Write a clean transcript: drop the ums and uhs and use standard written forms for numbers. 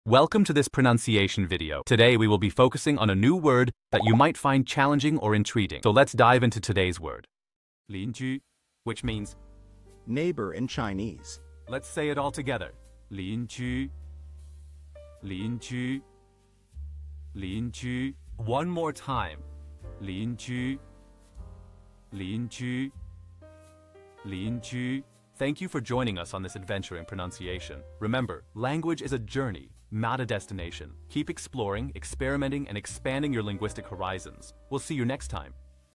Welcome to this pronunciation video. Today we will be focusing on a new word that you might find challenging or intriguing. So let's dive into today's word. 邻居, which means neighbor in Chinese. Let's say it all together. 邻居,邻居,邻居. One more time. 邻居,邻居,邻居. Thank you for joining us on this adventure in pronunciation. Remember, language is a journey, not a destination. Keep exploring, experimenting, and expanding your linguistic horizons. We'll see you next time.